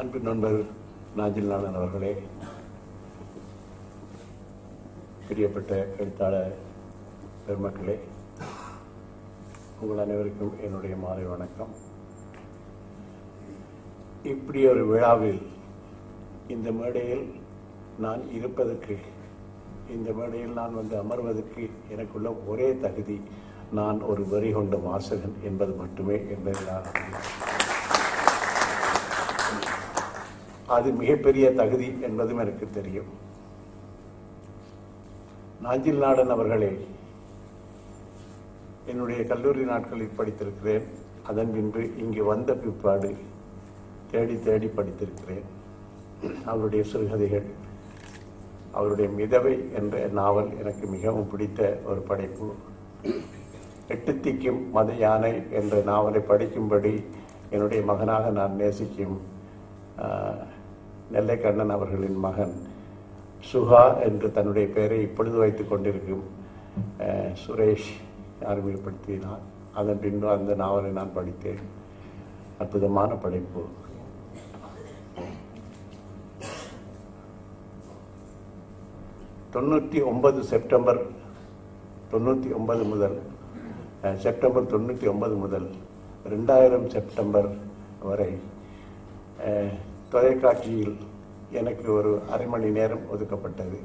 அன்பு நண்பர் நாஞ்சில் நாடன் அவர்களே, பிரியப்பட்ட எழுத்தாளர் பெருமக்களே, உங்கள் அனைவருக்கும் என்னுடைய மாலை வணக்கம். இப்படி ஒரு விழாவில் இந்த மேடையில் நான் இருப்பதற்கு, இந்த மேடையில் நான் வந்து அமர்வதற்கு எனக்குள்ள ஒரே தகுதி, நான் ஒரு வெறி கொண்ட வாசகன் என்பது மட்டுமே என்பதை நான் அது மிகப்பெரிய தகுதி என்பதும் எனக்கு தெரியும். நாஞ்சில் நாடன் அவர்களே, என்னுடைய கல்லூரி நாட்களில் படித்திருக்கிறேன். அதன் பின்பு இங்கு வந்த பிற்பாடு தேடி தேடி படித்திருக்கிறேன். அவருடைய சிறுகதைகள், அவருடைய மிதவை என்ற நாவல் எனக்கு மிகவும் பிடித்த ஒரு படைப்பு. எட்டுத்திக்கும் மத யானை என்ற நாவலை படிக்கும்படி என்னுடைய மகனாக நான் நேசிக்கும் நெல்லை கண்ணன் அவர்களின் மகன் சுகா என்று தன்னுடைய பெயரை இப்பொழுது வைத்துக் கொண்டிருக்கும் சுரேஷ் அறிமுகப்படுத்தினார். அதன் பின்பு அந்த நாவலை நான் படித்தேன். அற்புதமான படைப்பு. செப்டம்பர் 99 முதல் செப்டம்பர் 99 முதல் 2000 செப்டம்பர் வரை தொலைக்காட்சியில் எனக்கு ஒரு அரை மணி நேரம் ஒதுக்கப்பட்டது.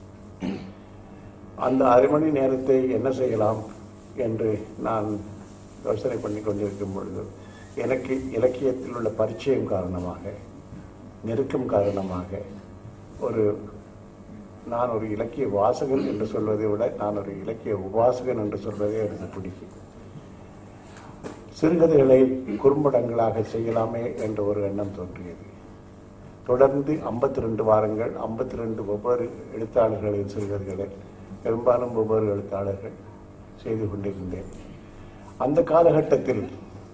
அந்த அரை மணி நேரத்தை என்ன செய்யலாம் என்று நான் யோசனை பண்ணி கொண்டிருக்கும் பொழுது, எனக்கு இலக்கியத்தில் உள்ள பரிச்சயம் காரணமாக, நெருக்கம் காரணமாக, நான் ஒரு இலக்கிய வாசகன் என்று சொல்வதை விட நான் ஒரு இலக்கிய உபாசகன் என்று சொல்வதே எனக்கு பிடிக்கும். சிறுகதைகளை குறும்படங்களாக செய்யலாமே என்ற ஒரு எண்ணம் தோன்றியது. தொடர்ந்து 52 வாரங்கள் 52 ஒவ்வொரு எழுத்தாளர்களின் சிறுகதைகளை பெரும்பாலும் ஒவ்வொரு எழுத்தாளர்கள் செய்து கொண்டிருந்தேன். அந்த காலகட்டத்தில்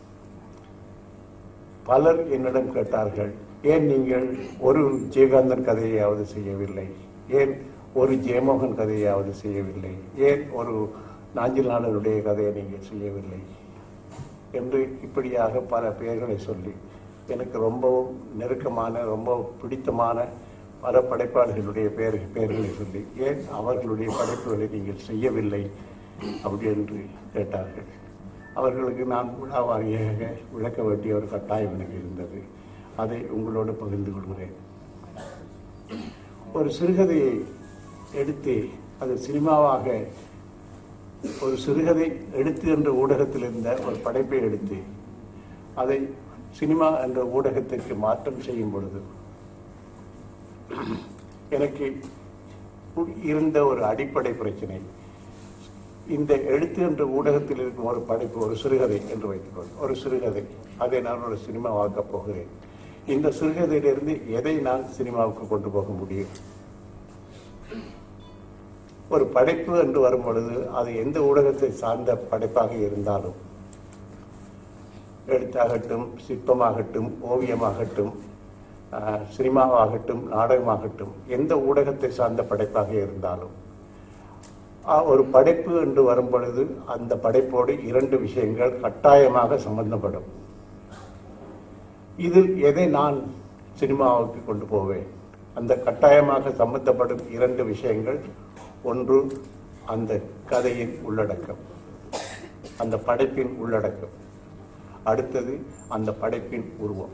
பலர் என்னிடம் கேட்டார்கள், ஏன் நீங்கள் ஒரு ஜெயகாந்தன் கதையாவது செய்யவில்லை, ஏன் ஒரு ஜெயமோகன் கதையாவது செய்யவில்லை, ஏன் ஒரு நாஞ்சில் நாடனுடைய கதையை நீங்கள் செய்யவில்லை என்று இப்படியாக பல பெயர்களை சொல்லி, எனக்கு ரொம்பவும் நெருக்கமான, ரொம்ப பிடித்தமான பல படைப்பாளர்களுடைய பெயர்களை சொல்லி, ஏன் அவர்களுடைய படைப்புகளை நீங்கள் செய்யவில்லை அப்படி என்று கேட்டார்கள். அவர்களுக்கு நான் விழாவாரியாக விளக்க வேண்டிய ஒரு கட்டாயம் எனக்கு இருந்தது. அதை உங்களோடு பகிர்ந்து கொள்கிறேன். ஒரு சிறுகதையை எடுத்து அது சினிமாவாக, ஒரு சிறுகதை எடுத்து என்ற ஊடகத்தில் இருந்த ஒரு படைப்பை எடுத்து அதை சினிமா என்ற ஊடகத்திற்கு மாற்றம் செய்யும் பொழுது எனக்கு இருந்த ஒரு அடிப்படை பிரச்சனை, இந்த எழுத்து என்ற ஊடகத்தில் இருக்கும் ஒரு படைப்பு, ஒரு சிறுகதை என்று வைத்துக்கொள், ஒரு சிறுகதை, அதை நான் ஒரு சினிமாவாக்கப் போகிறேன். இந்த சிறுகதையிலிருந்து எதை நான் சினிமாவுக்கு கொண்டு போக முடியும்? ஒரு படைப்பு என்று வரும் பொழுது அது எந்த ஊடகத்தை சார்ந்த படைப்பாக இருந்தாலும், எழுத்தாகட்டும், சிற்பமாகட்டும், ஓவியமாகட்டும், சினிமாவாகட்டும், நாடகமாகட்டும், எந்த ஊடகத்தை சார்ந்த படைப்பாக இருந்தாலும், ஒரு படைப்பு என்று வரும் பொழுது அந்த படைப்போடு 2 விஷயங்கள் கட்டாயமாக சம்பந்தப்படும். இதில் எதை நான் சினிமாவுக்கு கொண்டு போவேன்? அந்த கட்டாயமாக சம்பந்தப்படும் 2 விஷயங்கள், ஒன்று அந்த கதையின் உள்ளடக்கம், அந்த படைப்பின் உள்ளடக்கம். அடுத்தது அந்த படைப்பின் உருவம்,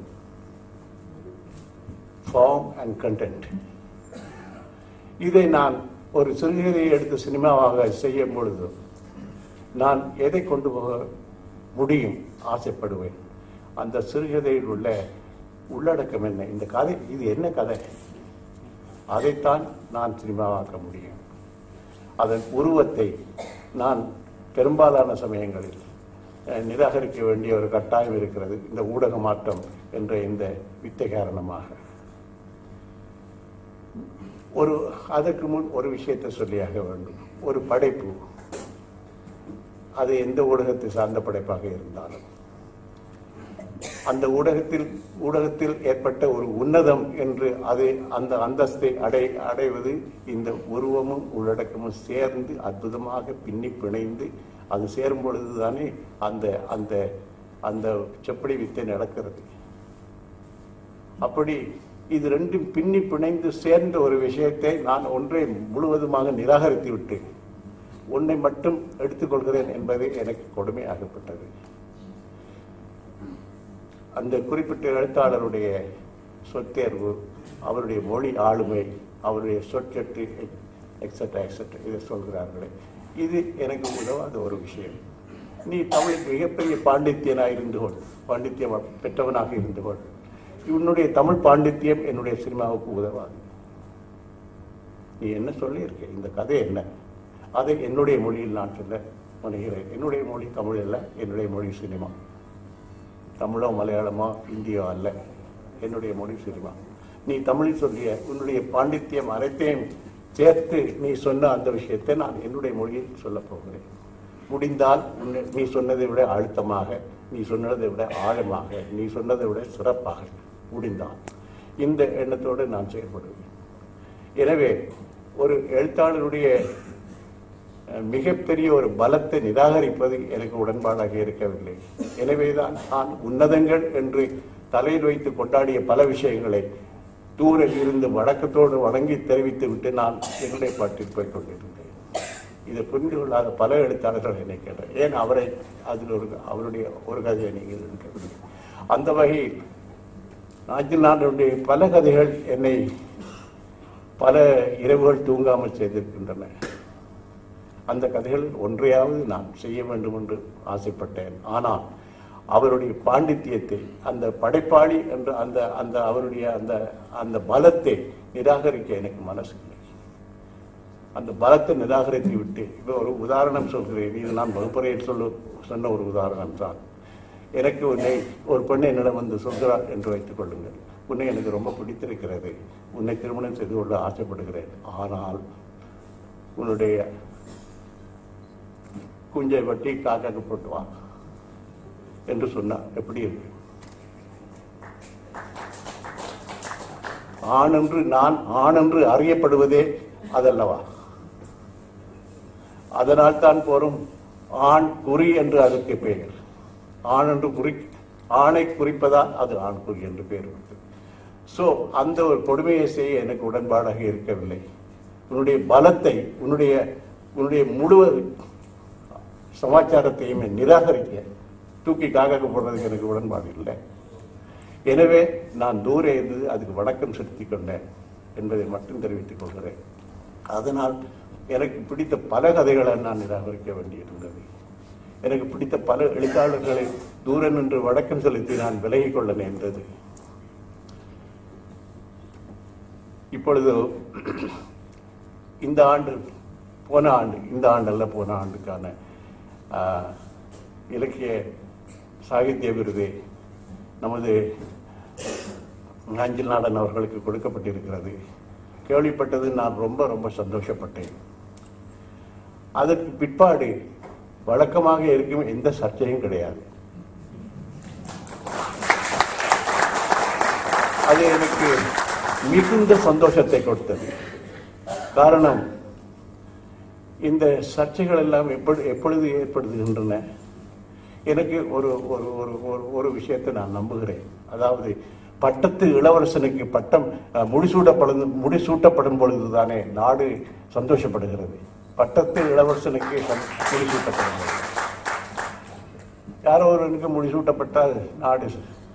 ஃபார்ம் அண்ட் கண்டென்ட். இதை நான் ஒரு சிறுகதையை எடுத்து சினிமாவாக செய்யும் பொழுது நான் எதை கொண்டு போக முடியும் ஆசைப்படுவேன்? அந்த சிறுகதையில் உள்ள உள்ளடக்கம் என்ன? இந்த கதை, இது என்ன கதை? அதைத்தான் நான் சினிமாவாக்க முடியும். அதன் உருவத்தை நான் பெரும்பாலான சமயங்களில் நிராகரிக்க வேண்டிய ஒரு கட்டாயம் இருக்கிறது, இந்த ஊடக மாற்றம் என்ற இந்த வித்தை காரணமாக. அதற்கு முன் ஒரு விஷயத்தை சொல்லியாக வேண்டும். ஒரு படைப்பு, அது எந்த ஊடகத்தை சார்ந்த படைப்பாக இருந்தாலும், அந்த ஊடகத்தில் ஏற்பட்ட ஒரு உன்னதம் என்று அந்த அந்தஸ்தை அடைவது இந்த உருவமும் உள்ளடக்கமும் சேர்ந்து அற்புதமாக பின்னி பிணைந்து அது சேரும் பொழுதுதானே அந்த அந்த அந்த செப்படி வித்தை நடக்கிறது. அப்படி இது ரெண்டும் பின்னி பிணைந்து சேர்ந்த ஒரு விஷயத்தை நான் ஒன்றை முழுவதுமாக நிராகரித்து விட்டு ஒன்றை மட்டும் எடுத்துக்கொள்கிறேன் என்பது எனக்கு கொடுமையாகப்பட்டது. அந்த குறிப்பிட்ட எழுத்தாளருடைய சொத்தேர்வு, அவருடைய மொழி ஆளுமை, அவருடைய சொற்சட்டு எக்ஸெட்ரா எக்ஸெட்ரா இதை சொல்கிறார்களே, இது எனக்கு உதவாத ஒரு விஷயம். நீ தமிழுக்கு மிகப்பெரிய பாண்டித்யனாக இருந்து கொள், பாண்டித்யம் பெற்றவனாக இருந்து கொள், உன்னுடைய தமிழ் பாண்டித்யம் என்னுடைய சினிமாவுக்கு உதவாது. நீ என்ன சொல்லியிருக்க, இந்த கதை என்ன, அதை என்னுடைய மொழியில் நான் சொல்ல முனைகிறேன். என்னுடைய மொழி தமிழ் அல்ல, என்னுடைய மொழி சினிமா. தமிழோ மலையாளமோ இந்தியோ அல்ல, என்னுடைய மொழி சினிமா. நீ தமிழில் சொல்லிய உன்னுடைய பாண்டித்யம் அனைத்தையும் சேர்த்து நீ சொன்ன அந்த விஷயத்தை நான் என்னுடைய மொழியில் சொல்ல போகிறேன். முடிந்தால் நீ சொன்னதை விட அழுத்தமாக, நீ சொன்னதை விட ஆழமாக, நீ சொன்னதை விட சிறப்பாக முடிந்தால் இந்த எண்ணத்தோடு நான் செயல்படுவேன். எனவே ஒரு எழுத்தாளருடைய மிகப்பெரிய ஒரு பலத்தை நிராகரிப்பது எனக்கு உடன்பாடாக இருக்கவில்லை. எனவேதான் நான் உன்னதங்கள் என்று தலையில் வைத்து கொண்டாடிய பல விஷயங்களை தூர இருந்து வழக்கத்தோடு வணங்கி தெரிவித்து விட்டு நான் என்னுடைய பாட்டில் போய் கொண்டிருந்தேன். இதை புரிந்து கொள்ளாத பல எழுத்தாளர்கள் என்னை கேட்டார், ஏன் அவரை அதில் அவருடைய ஒரு கதையை நீங்கள் இருக்கவில்லை. அந்த வகையில் நாஞ்சில்நாதனுடைய பல கதைகள் என்னை பல இரவுகள் தூங்காமல் செய்திருக்கின்றன. அந்த கதைகளில் ஒன்றையாவது நான் செய்ய வேண்டும் என்று ஆசைப்பட்டேன். ஆனால் அவருடைய பாண்டித்யத்தை, அந்த படைப்பாளி என்ற அந்த அந்த அவருடைய அந்த அந்த பலத்தை நிராகரிக்க எனக்கு மனசு இல்லை. அந்த பலத்தை நிராகரித்து விட்டு இப்போ ஒரு உதாரணம் சொல்கிறேன். இது நான் வகுப்பறையில் சொன்ன ஒரு உதாரணம் தான். எனக்கு ஒரு பெண்ணை என்னிடம் வந்து சொல்கிறார் என்று வைத்துக் கொள்ளுங்கள். உன்னை எனக்கு ரொம்ப பிடித்திருக்கிறது, உன்னை திருமணம் செய்து கொள்ள ஆசைப்படுகிறேன், ஆனால் உன்னுடைய குஞ்சை வட்டி காக்காக்கு போட்டு வா என்று சொன்னா எப்படி இருக்கு? ஆண் என்று அறியப்படுவதே அதல்லவா? அதனால் தான் போரும் ஆண் குறி என்று அதற்கு பெயர். ஆண் என்று ஆணை குறிப்பதால் அது ஆண் குறி என்று பெயர் இருக்கு. ஸோ அந்த ஒரு கொடுமையை செய்ய எனக்கு உடன்பாடாக இருக்கவில்லை. உன்னுடைய பலத்தை, உன்னுடைய முழு சமாச்சாரத்தையுமே நிராகரிக்க, தூக்கி காக்காக்கு போடுறதுக்கு எனக்கு உடன்பாடு இல்லை. எனவே நான் தூரே இருந்து அதுக்கு வணக்கம் செலுத்திக் கொண்டேன் என்பதை மட்டும் தெரிவித்துக் கொள்கிறேன். அதனால் எனக்கு பிடித்த பல கதைகளை நான் நிராகரிக்க வேண்டியிருந்தது. எனக்கு பிடித்த பல எழுத்தாளர்களை தூர நின்று வணக்கம் செலுத்தி நான் விலகிக் கொள்ள நேர்ந்தது. இப்பொழுது இந்த ஆண்டுக்கான இலக்கிய சாகித்ய விருது நமது நாஞ்சில்நாதன் அவர்களுக்கு கொடுக்கப்பட்டிருக்கிறது. கேள்விப்பட்டது நான் ரொம்ப ரொம்ப சந்தோஷப்பட்டேன். அதற்கு பிற்பாடு வழக்கமாக இருக்கும் எந்த சர்ச்சையும் கிடையாது. அது எனக்கு மிகுந்த சந்தோஷத்தை கொடுத்தது. காரணம், இந்த சர்ச்சைகள் எல்லாம் எப்பொழுது ஏற்படுகின்றன? எனக்கு ஒரு விஷயத்தை நான் நம்புகிறேன். அதாவது பட்டத்து இளவரசனுக்கு பட்டம் முடிசூட்டப்படும் பொழுதுதானே நாடு சந்தோஷப்படுகிறது. பட்டத்து இளவரசனுக்கு முடிசூட்டப்படும் பொழுது, யாரோ ஒருவனுக்கு முடிசூட்டப்பட்டால் நாடு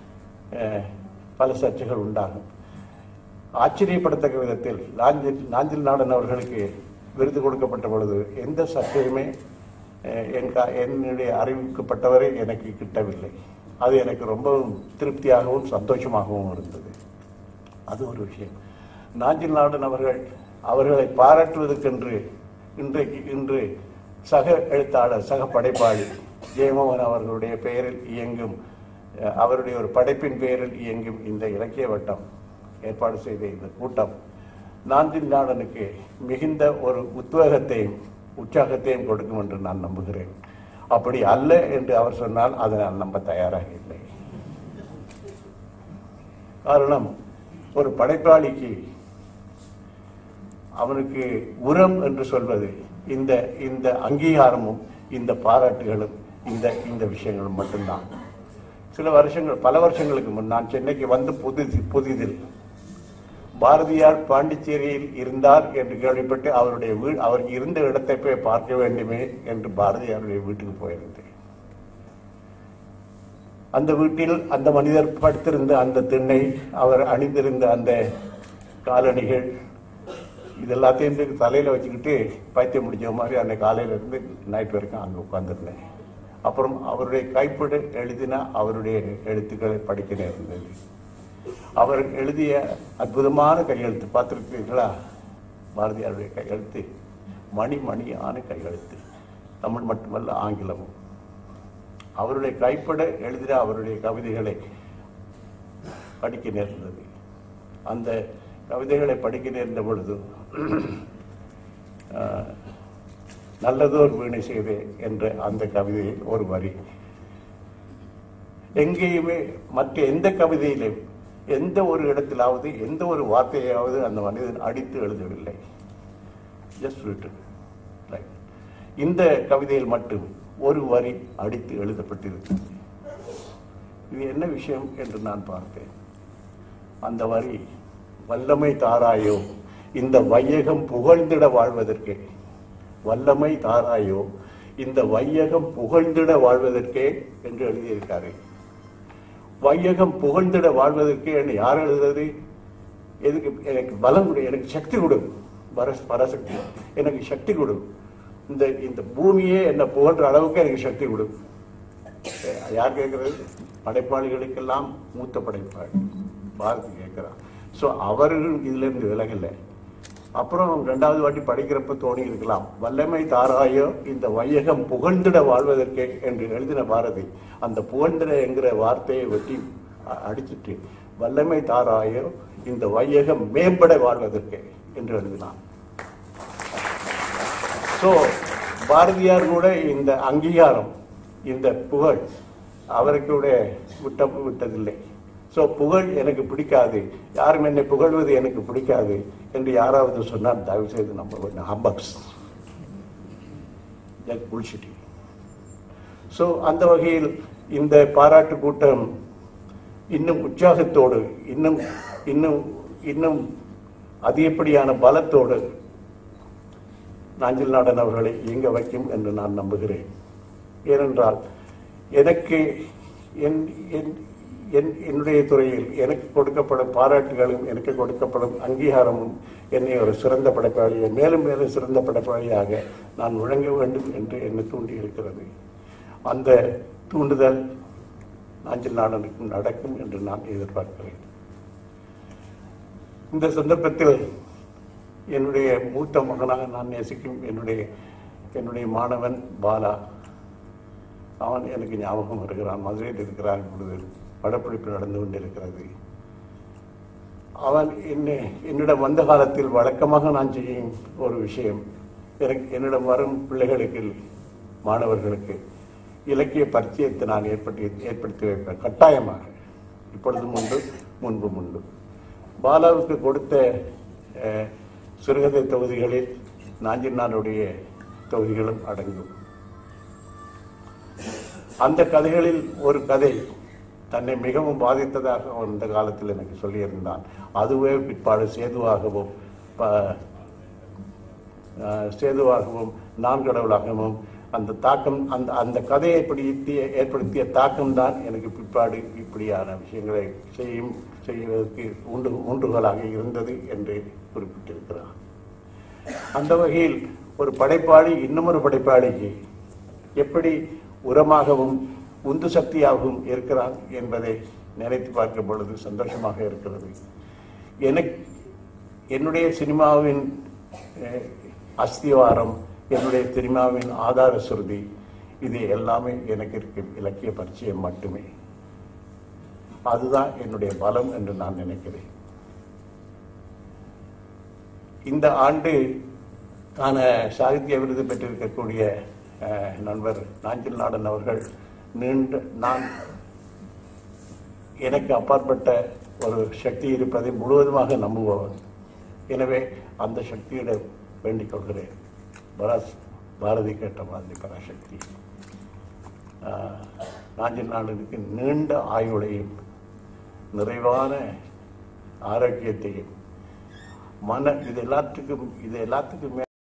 பல சர்ச்சைகள் உண்டாகும். ஆச்சரியப்படத்தக்க விதத்தில் நாஞ்சில்நாதன் அவர்களுக்கு விருது கொடுக்கப்பட்ட பொழுது எந்த சர்ச்சையுமே என்னுடைய அறிவிக்கப்பட்டவரை எனக்கு கிட்டவில்லை. அது எனக்கு ரொம்பவும் திருப்தியாகவும் சந்தோஷமாகவும் இருந்தது. அது ஒரு விஷயம். நாஞ்சில்நாதன் அவர்களை பாராட்டுவதற்கென்று இன்று சக எழுத்தாளர், சக படைப்பாளி ஜெயமோகன் அவர்களுடைய பெயரில் இயங்கும், அவருடைய ஒரு படைப்பின் பெயரில் இயங்கும் இந்த இலக்கிய வட்டம் ஏற்பாடு செய்த இந்த கூட்டம் நாஞ்சில்நாதனுக்கு மிகுந்த ஒரு உத்வேகத்தையும் உற்சாகத்தையும் கொடுக்கும் என்று நான் நம்புகிறேன். அப்படி அல்ல என்று அவர் சொன்னால் அதை நான் நம்ப தயாராக இல்லை. காரணம், ஒரு படைப்பாளிக்கு அவனுக்கு உரம் என்று சொல்வது இந்த அங்கீகாரமும் இந்த பாராட்டுகளும் இந்த விஷயங்களும் மட்டும்தான். பல வருஷங்களுக்கு முன் நான் சென்னைக்கு வந்து புதிதில் பாரதியார் பாண்டிச்சேரியில் இருந்தார் என்று கேள்விப்பட்டு அவர் இருந்த இடத்தை போய் பார்க்க வேண்டுமே என்று பாரதியாருடைய வீட்டுக்கு போயிருந்தேன். அந்த வீட்டில் அந்த மனிதர் படுத்திருந்த அந்த திண்ணை, அவர் அணிந்திருந்த அந்த காலணிகள், இதெல்லாத்தையும் தலையில வச்சுக்கிட்டு பைத்தியம் முடிச்ச மாதிரி அந்த காலையில இருந்து நைட் வரைக்கும் அங்கே உட்கார்ந்துருந்தேன். அப்புறம் அவருடைய கைப்பட எழுதின அவருடைய எழுத்துக்களை படிக்க நேர்ந்தது. அவர் எழுதிய அற்புதமான கையெழுத்து பார்த்திருக்கிறீர்களா? பாரதியாருடைய கையெழுத்து மணியான கையெழுத்து, தமிழ் மட்டுமல்ல ஆங்கிலமும். அவருடைய கைப்பட எழுதின அவருடைய கவிதைகளை படிக்க நேர்ந்தது. அந்த கவிதைகளை படிக்க நேர்ந்த பொழுது நல்லதோர் வீணை செய்தே என்ற அந்த கவிதையில் ஒரு வரி, எங்கேயுமே மற்ற எந்த கவிதையிலும் எந்த ஒரு இடத்திலாவது எந்த ஒரு வார்த்தையாவது அந்த மனிதன் அடித்து எழுதவில்லை. Just written. இந்த கவிதையில் மட்டும் ஒரு வரி அடித்து எழுதப்பட்டிருக்கிறது. இது என்ன விஷயம் என்று நான் பார்த்தேன். அந்த வரி, வல்லமை தாராயோ இந்த வையகம் புகழ்ந்திட வாழ்வதற்கே, வல்லமை தாராயோ இந்த வையகம் புகழ்ந்திட வாழ்வதற்கே என்று எழுதியிருக்காரு. வையகம் புகழ்ந்திட வாழ்வதற்கே என்று யார் எழுதுறது? எதுக்கு? எனக்கு பலம் கொடு, எனக்கு சக்தி கொடு, பரசக்தி, எனக்கு சக்தி கொடு, இந்த பூமியே என்ன புகழ்ற அளவுக்கு எனக்கு சக்தி கொடு. யார் கேட்கறது? படைப்பாளிகளுக்கெல்லாம் மூத்த படைப்பாளி பாரதி கேட்கிறார். ஸோ அவர்கள் இதுல இருந்து விலகலை. அப்புறம் 2வது வாட்டி படிக்கிறப்ப தோணி இருக்கலாம், வல்லமை தாராயோ இந்த வையகம் புகழ்ந்திட வாழ்வதற்கே என்று எழுதின பாரதி அந்த புகழ்ந்திட என்கிற வார்த்தையை வெட்டி அடிச்சுட்டு வல்லமை தாராயோ இந்த வையகம் மேம்பட வாழ்வதற்கே என்று எழுதினான். ஸோ பாரதியார் கூட இந்த அங்கீகாரம், இந்த புகழ் அவருக்கு கூட விட்டதில்லை. ஸோ புகழ் எனக்கு பிடிக்காது, யாரும் என்னை புகழ்வது எனக்கு பிடிக்காது என்று யாராவது சொன்னால் தயவு செய்து நம்ம ஹம்பக்ஸ், புல்ஷிட்டி. ஸோ அந்த வகையில் இந்த பாராட்டு கூட்டம் இன்னும் உற்சாகத்தோடு, இன்னும் இன்னும் இன்னும் அதிகப்படியான பலத்தோடு நாஞ்சில் நாடன் அவர்களை இயங்க வைக்கும் என்று நான் நம்புகிறேன். ஏனென்றால் எனக்கு என்னுடைய துறையில் எனக்கு கொடுக்கப்படும் பாராட்டுகளும் எனக்கு கொடுக்கப்படும் அங்கீகாரமும் என்னை ஒரு சிறந்த படைப்பாளியை, மேலும் மேலும் சிறந்த படைப்பாளியாக நான் முழங்க வேண்டும் என்று என்னை தூண்டி இருக்கிறது. அந்த தூண்டுதல் நாஞ்சில் நாடனுக்கும் நடக்கும் என்று நான் எதிர்பார்க்கிறேன். இந்த சந்தர்ப்பத்தில் என்னுடைய மூத்த மகனாக நான் நேசிக்கும் என்னுடைய மாணவன் பாலா, அவன் எனக்கு ஞாபகம் வருகிறான். மதுரையில் இருக்கிறான். இப்பொழுது படப்பிடிப்பு நடந்து கொண்டிருக்கிறது. அவன் என்னிடம் வந்த காலத்தில் வழக்கமாக நான் செய்யும் ஒரு விஷயம், என்னிடம் வரும் பிள்ளைகளுக்கு, மாணவர்களுக்கு இலக்கிய பரிச்சயத்தை நான் ஏற்படுத்தி வைப்பேன் கட்டாயமாக. இப்பொழுதும் உண்டு, முன்பும் உண்டு. பாலாவுக்கு கொடுத்த சிறுகதை தொகுதிகளில் நாஞ்சினாருடைய தொகுதிகளும் அடங்கும். அந்த கதைகளில் ஒரு கதை தன்னை மிகவும் பாதித்ததாக அந்த காலத்தில் எனக்கு சொல்லியிருந்தான். அதுவே பிற்பாடு சேதுவாகவும் நான் கடவுளாகவும் அந்த தாக்கம், அந்த கதையை ஏற்படுத்திய தாக்கம் தான் எனக்கு பிற்பாடு இப்படியான விஷயங்களை செய்வதற்கு ஊன்றுகோலாக இருந்தது என்று குறிப்பிட்டிருக்கிறார். அந்த வகையில் ஒரு படைப்பாளி இன்னுமொரு படைப்பாளிக்கு எப்படி உரமாகவும் உந்து சக்தியாகவும் இருக்கிறான் என்பதை நினைத்து பார்க்கும் பொழுது சந்தோஷமாக இருக்கிறது. என்னுடைய சினிமாவின் அஸ்திவாரம், என்னுடைய சினிமாவின் ஆதார சுருதி, இது எல்லாமே எனக்கு இருக்கும் இலக்கிய பரிச்சயம் மட்டுமே. அதுதான் என்னுடைய பலம் என்று நான் நினைக்கிறேன். இந்த ஆண்டு சாகித்ய விருது பெற்றிருக்கக்கூடிய நண்பர் நாஞ்சில் நாடன் அவர்கள் எனக்கு அப்பாற்பட்ட ஒரு சக்தி இருப்பதை முழுவதுமாக நம்புபவர். எனவே அந்த சக்தியிடம் வேண்டிக் கொள்கிறேன். பாரதி கேட்ட மாதிரி பராசக்தி நாஞ்சில் நாடனுக்கு நீண்ட ஆயுளையும் நிறைவான ஆரோக்கியத்தையும் இது எல்லாத்துக்கும்